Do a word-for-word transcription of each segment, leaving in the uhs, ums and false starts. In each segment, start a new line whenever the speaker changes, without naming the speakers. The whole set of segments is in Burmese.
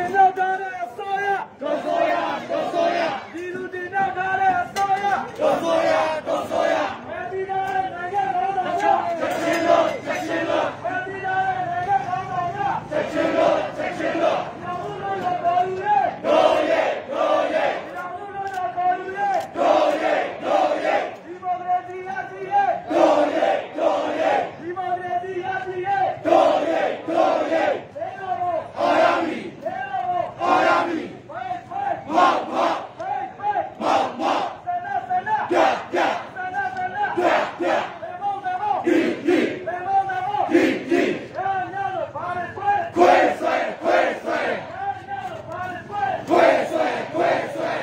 တင်ရောက်ထားတဲ့အစိုးရတို့ဆိုရတို့ဆိုရပြည်သူတင်ရောက်ထားတဲ့အစိုးရတို့ဆိုရတို့ဆိုရအဲဒီကနိုင်ငံတော်တော်ချက်ချင်းလို့ချက်ချင်းလို့အဲဒီကနိုင်ငံတော်တော်ချက်ချင်းလို့ချက်ချင်းလို့တော်လို့တော်ယူရဲတော်ရဲတော်ရဲတော်လို့တော်ယူရဲတော်ရဲတော်ရဲဒီမိုကရေစီရစီရဲတော်ရဲတော်ရဲဒီမိုကရေစီရစီရဲတော်ရဲတော်ရဲအာရမီအာရမီမောက်မောက်မောက်မောက်ပြပြပြပြဒီဒီဒီဒီခွေဆွဲခွေဆွဲခွေဆွဲခွေဆွဲ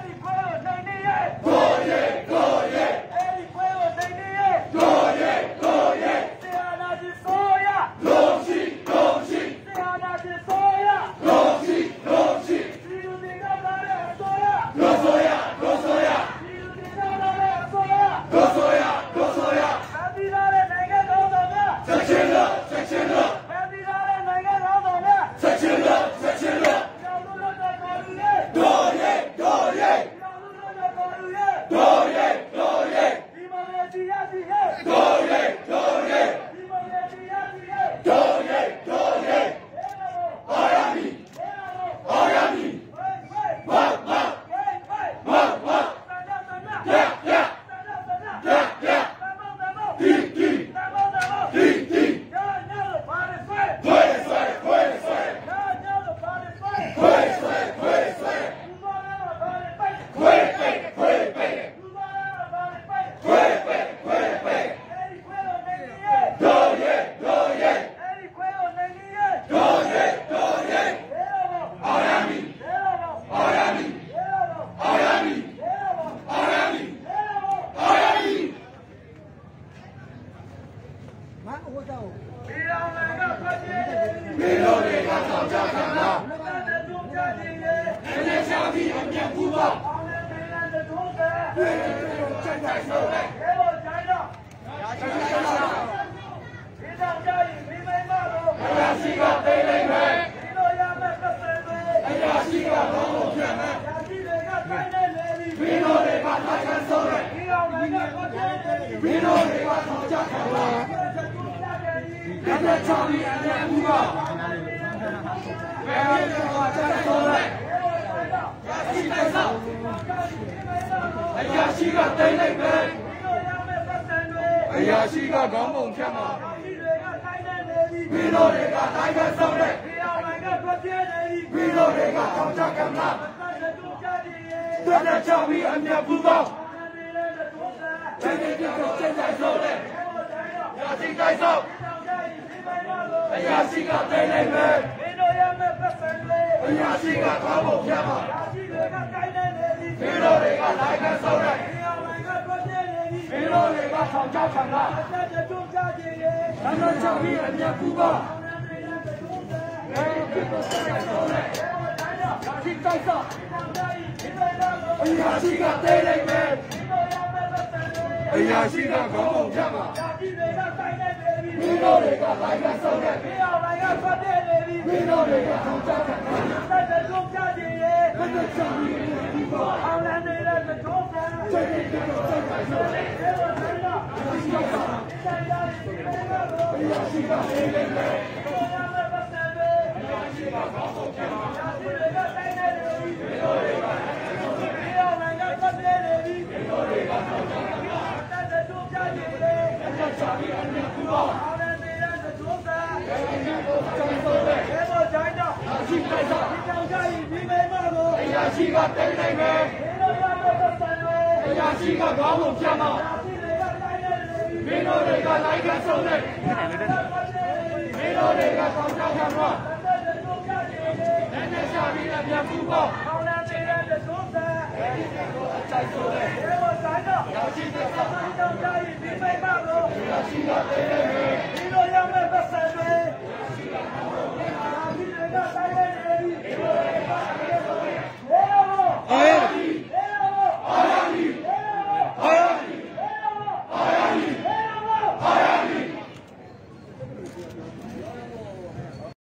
ကိုရဲကိုရဲကိုရဲကိုရဲလုံးရှိလုံးရှိလုံးရှိလုံးရှိတို့ဆိုရတို့ဆိုရတို့ဆိုရတို့ဆိုရချက်ချင်းလို့ချက်ချင်းလို့ချက်ချင်းလို့ချက်ချင်းလို့တော်ရဲတော်ရဲတော်ရဲတော်ရဲတော်ရဲတော်ရဲတော်ရဲတော်ရဲအာရမီအာရမီမောက်မောက်မောက်မောက်ပြပြပြပြဒီဒီဒီဒီခွေဆွဲခွေဆွဲခွေဆွဲခွေဆွဲခွေပိတ်ခွေပိတ်ခွေပိတ်ခွေပိတ်တော်ရဲတော်ရဲတော်ရဲတော်ရဲအာရမီအာရမီအာရမီအာရမီအာရမီ
မအိုးတော့
ဒီအောင်လည်းကပတ်ပြည့်
မင်းတို့တွေကထောင်ချခံလား
ဘယ်နဲ့တို့ကြနေလဲ
နည်းနည်းရှာပြီးအမြတ်ပူပါ
အောင်လည်းပြည်နယ်တို့က
ဘယ်လိုကြိုက်တိုင်းဆိုလဲ
ဘယ်လိုကြိုင်တော့
ရာချီကလာ
ဒီတော့ကြရင်မိမိမတော့
အရာရှိကသိနေမယ်
ဒီလိုရမယ်ပတ်စံတွေ
အရာရှိကတော့လို့ပြန်မယ်
ရာရှိတွေကတိုင်းနေလေပြီ
မင်းတို့တွေကထိုင်ခံဆုံးတယ်
ဒီအောင်လည်းကပတ်ပြည့်နေပြီ
မင်းတို့တွေကထောင်ချခံလား
ဘယ်နဲ့တို့ကြနေလဲ
နည်းနည်းချပြီးအမြတ်ပူပါဘယ်လိုကြိုက်တိုင်းဆိုလဲရာချီတိုင်းဆိုအရာရှိကသိနေမယ်
ဒီလိုရမယ်ပတ်စံတွေ
အရာရှိကခေါင်းပုံဖြတ်မှာ
ရာရှိတွေကတိုင်းနေလေပြီ
မင်းတို့တွေကထိုင်ခံဆုံးတယ်
ဒီအောင်လည်းကပတ်ပြည့်နေပြီ
မင်းတို့တွေကထောင်ချခံလား
ဘယ်နဲ့တို့ကြနေလဲ
နည်းနည်းချပြီးအမြတ်ပူပါ
အောင်လည်းပြည်နယ်တို့က
ဘယ်လိုကြိုက်တိုင်းဆိုလဲ
ဘယ်လိုကြိုင်တော့
ရာချီတိုင်းဆို
ဒီတော့ကြရင်မိမိမတော့
အရာရှိကသိနေမယ်
မင်းတို့ရမယ်ပတ်စံတွေ
အရာရှိကခေါင်းပုံဖြတ်မှာ
ရာရှိတွေကတိုင်းနေလေပြီ
မင်းတို့တွေကလိုက်ခံဆုံးတယ်
ဒီအောင်လည်းကပတ်ပြည့်နေပြီ
မင်းတို့တွေကထောင်ချခံလား
ဘယ်နဲ့တို့ကြနေလဲ
နည်းနည်းချပြီးအမြတ်ပူပါ
အောင်လည်းပြည်နယ်တို့က
ဘယ်လိုကြိုက်တိုင်းဆိုလဲ
ဘယ်လိုကြိုင်တော့
ရာချီတိုင်းဆို
ဒီတော့ကြရင်မိမိမတော့
အရာရှိကသိနေမယ်
ဒီလိုရမယ်ပတ်စံတွေ
အရာရှိကခေါင်းပုံဖြတ်မှာ
ရာရှိတွေကတိုင်းနေလေပြီ
မင်းတို့တွေကလိုက်ခံဆုံးတယ်
ဒီအောင်လည်းကပတ်ပြည့်နေပြီ
မင်းတို့တွေကထောင်ချခံလား
ဘယ်နဲ့တို့ကြနေလဲ
နည်းနည်းချပြီးအမြတ်ပူပါ
အောင်လည်းပြည်နယ်တို့က
စိတ်ကြိုက်တော့ကြိုက်တိုင်းဆိုလဲ
ဘယ်လိုကြိုင်တော့ဒီတော့ကြရင်မိမိမတော့
အရာရှိကသိနေမယ်
ဒီလိုရမယ်ပတ်စံတွေ
အရာရှိကခေါင်းပုံဖြတ်မှာ
ရာရှိတွေကတိုင်းနေလေပြီဒီအောင်လည်းကပတ်ပြည့်နေပြီ
မင်းတို့တွေကထောင်ချခံလား
ဘယ်နဲ့တို့ကြနေလဲ
နည်းနည်းချပြီးအမြတ်ပူပါ
အောင်လည်းပြည်နယ်တို့က
ဘယ်လိုကြိုက်တိုင်းဆိုလဲ
ဘယ်လိုကြိုင်တော့
ရာချီတိုင်းဆို
ဒီတော့ကြရင်မိမိမတော့
အရာရှိကသိနေမယ်
ဒီလိုရမယ်ပတ်စံတွေ
အရာရှိကခေါင်းပုံဖြတ်မှာ
ရာရှိတွေကတိုင်းနေလေပြီ
မင်းတို့တွေကလိုက်ခံဆုံးတယ်
ဒီအောင်လည်းကပတ်ပြည့်နေပြီ
မင်းတို့တွေကထောင်ချခံလား
ဘယ်နဲ့တို့ကြနေလဲ
နည်းနည်းချပြီးအမြတ်ပူပါ
အောင်လည်းပြည်နယ်တို့က
ဘယ်လိုကြိုက်ဆိုလဲ
ဘယ်လိုကြိုင်တော့
ရာချီတိုင်းဆို
ဒီတော့ကြရင်မိမိမတော့
အရာရှိကသိနေမယ်
ဒီ